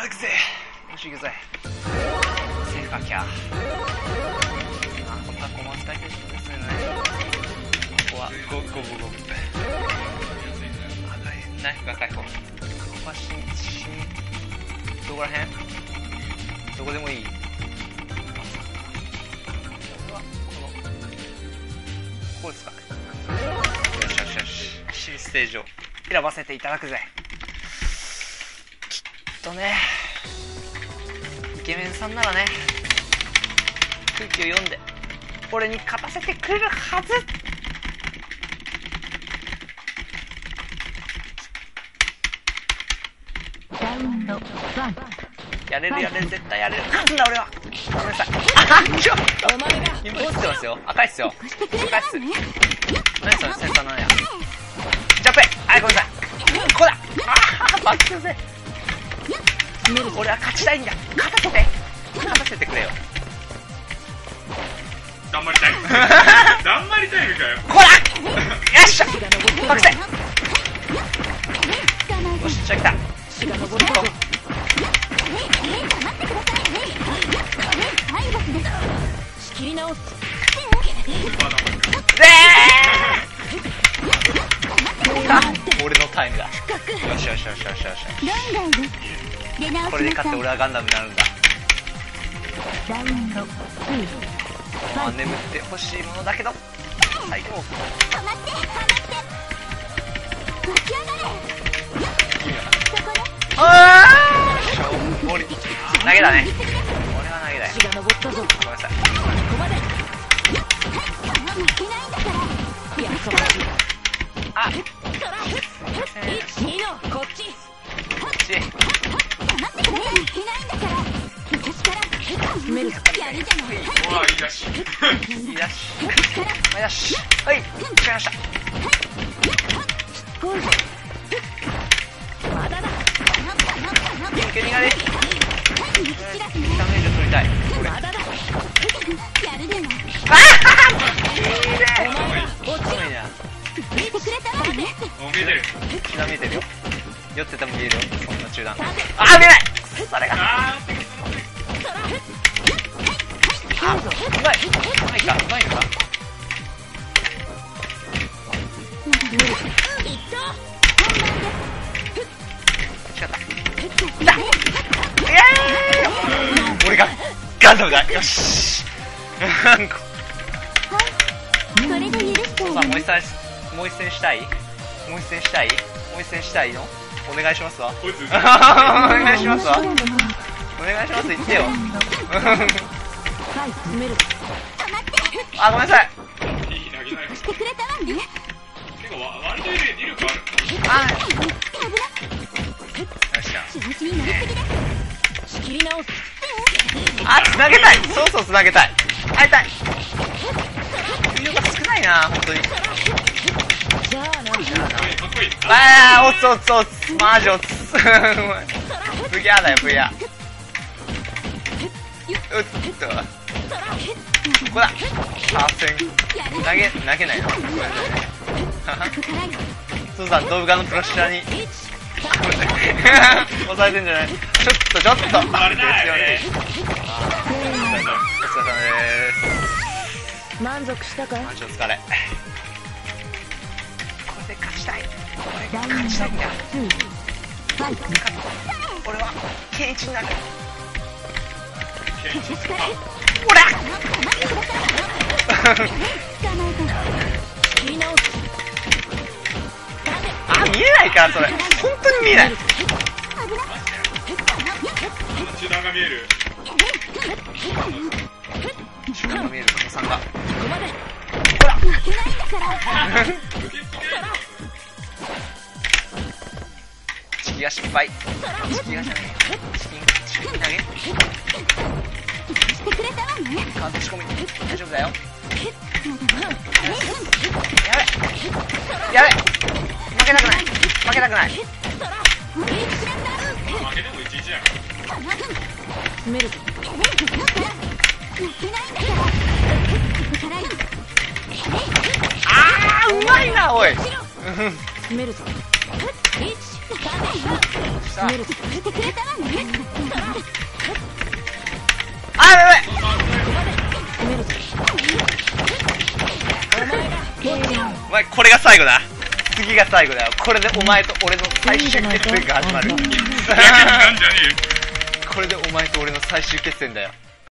くぜ。よし行くぜ。セーフかキャー。この箱も使いたい人ですよね。ここはゴブ。ナイフが解放。ここはどこら辺？どこでもいい。これはここですかね。よし。新ステージを選ばせていただくぜ。きっとね、イケメンさんならね、空気を読んで俺に勝たせてくれるはず。やれる絶対やれる。なんだ俺は。ごめんなさい。ちょっと今映ってますよ。赤いっすよ。赤いっす。何それセンサーなんや。ジャンプ。ごめんなさい。ここだ。バックせ。俺は勝ちたいんだ。勝たせてくれよ。 頑張りたい頑張りたいのかよ。 こらよっしゃバックせ。よしじゃあ来た。 仕切り直す。 俺のタイムだ。よし。これで勝って俺はガンダムになるんだ。まあ眠ってほしいものだけど最強。投げだね。俺は投げだよ。ごめんなさい。こっち。はい、決めました。元気になれ。ダメージを取りたい。これ。見えてるよ。酔ってても見えるよ。そんな中断。見えない。それが。うまいのか。俺がガンダムだ。よし。もう一戦したいの？お願いしますわ。言ってよ。ごめんなさい。繋げたい。そう繋げたい。会いたい。量が少ないな、本当に。おつマジおつ。ブギャーだよ、ブギャー。ここだ。投げないの。そうさん、動画のプロシュラに押されてんじゃない。ちょっとですよね。お疲れ様です。 満足したか？ マジお疲れ。これで勝ちたい。勝ちたいんだ。俺はケンイチになる。ほら見えないからそれ。本当に見えない。 中断が見える。 中断が見える加藤さんが。ほらチキが失敗。チキがじゃねえ。チキ投げ。カード仕込み。大丈夫だよ。やべ負けたくない。負けても1-1やうまいなおい。 詰めるぞ。 あ、やばい。 詰めるぞ。 お前、これが最後だ。次が最後だよ。これでお前と俺の最終決戦が始まる。 なんじゃねえよ。 これでお前と俺の最終決戦だよ。